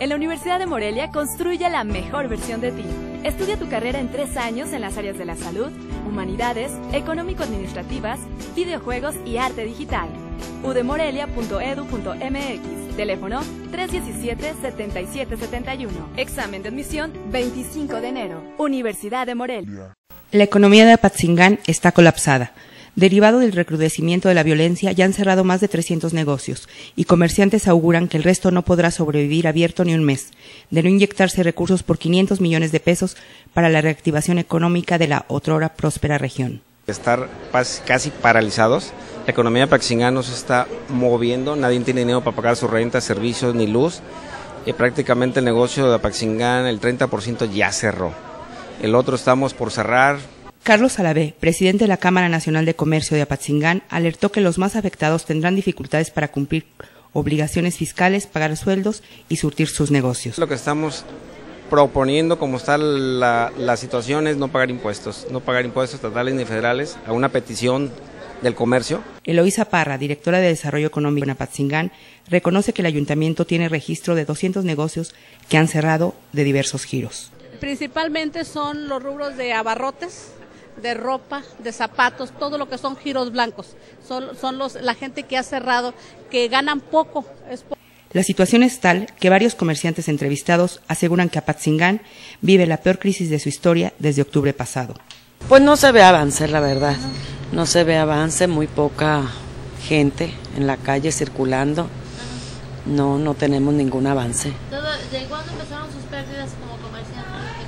En la Universidad de Morelia, construye la mejor versión de ti. Estudia tu carrera en 3 años en las áreas de la salud, humanidades, económico-administrativas, videojuegos y arte digital. udemorelia.edu.mx. Teléfono 317-7771. Examen de admisión 25 de enero. Universidad de Morelia. La economía de Apatzingán está colapsada. Derivado del recrudecimiento de la violencia, ya han cerrado más de 300 negocios y comerciantes auguran que el resto no podrá sobrevivir abierto ni un mes, de no inyectarse recursos por 500 millones de pesos para la reactivación económica de la otrora próspera región. Estar casi paralizados, la economía de Apatzingán no se está moviendo, nadie tiene dinero para pagar su renta, servicios ni luz, y prácticamente el negocio de Apatzingán, el 30% ya cerró, el otro estamos por cerrar. Carlos Salavé, presidente de la Cámara Nacional de Comercio de Apatzingán, alertó que los más afectados tendrán dificultades para cumplir obligaciones fiscales, pagar sueldos y surtir sus negocios. Lo que estamos proponiendo, como está la situación, es no pagar impuestos estatales ni federales, a una petición del comercio. Eloísa Parra, directora de Desarrollo Económico en Apatzingán, reconoce que el ayuntamiento tiene registro de 200 negocios que han cerrado de diversos giros. Principalmente son los rubros de abarrotes, de ropa, de zapatos, todo lo que son giros blancos. Son la gente que ha cerrado, que ganan poco. La situación es tal que varios comerciantes entrevistados aseguran que Apatzingán vive la peor crisis de su historia desde octubre pasado. Pues no se ve avance, la verdad. No se ve avance, muy poca gente en la calle circulando. No tenemos ningún avance. ¿De cuándo empezaron sus pérdidas como comerciantes?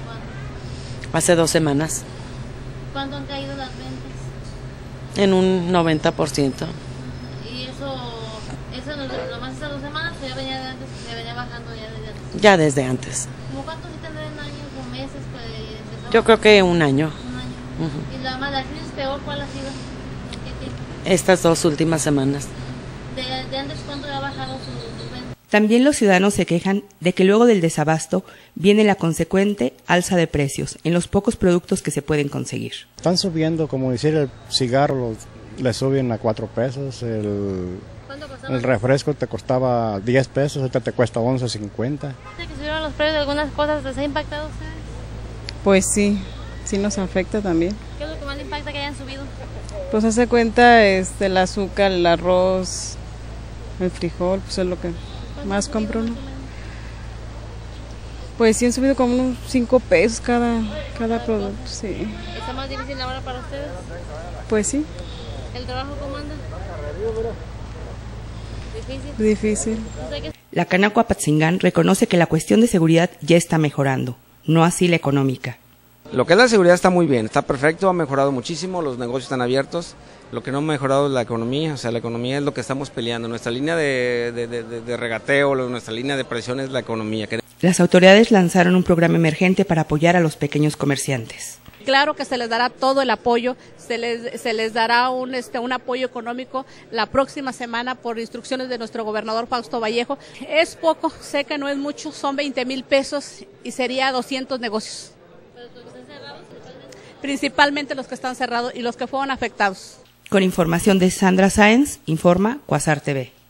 Hace 2 semanas. ¿Cuánto han caído las ventas? En un 90%. ¿Y eso nomás hace 2 semanas o ya venía de antes, se venía bajando ya desde antes? Ya desde antes. ¿Cómo cuántos sí tendrán años o meses? Yo creo que un año. ¿Y la crisis peor cuál ha sido? Estas 2 últimas semanas. ¿De antes cuánto ha bajado sus ventas? También los ciudadanos se quejan de que luego del desabasto viene la consecuente alza de precios en los pocos productos que se pueden conseguir. Están subiendo, como decir, el cigarro le suben a 4 pesos, el refresco te costaba 10 pesos, ahorita te cuesta 11.50. ¿Que subieron los precios de algunas cosas? ¿Les ha impactado a ustedes? Pues sí nos afecta también. ¿Qué es lo que más le impacta que hayan subido? Pues hace cuenta el azúcar, el arroz, el frijol, pues es lo que más compro, ¿no? Pues sí han subido como unos 5 pesos cada producto, sí. ¿Está más difícil ahora para ustedes? Pues sí. ¿El trabajo cómo anda? Difícil. La Canaco Apatzingán reconoce que la cuestión de seguridad ya está mejorando, no así la económica. Lo que es la seguridad está muy bien, está perfecto, ha mejorado muchísimo, los negocios están abiertos. Lo que no ha mejorado es la economía, o sea, la economía es lo que estamos peleando. Nuestra línea de regateo, nuestra línea de presión es la economía. Las autoridades lanzaron un programa emergente para apoyar a los pequeños comerciantes. Claro que se les dará todo el apoyo, se les dará un apoyo económico la próxima semana por instrucciones de nuestro gobernador Fausto Vallejo. Es poco, sé que no es mucho, son 20,000 pesos y sería 200 negocios. Principalmente los que están cerrados y los que fueron afectados. Con información de Sandra Sáenz, informa Cuasar TV.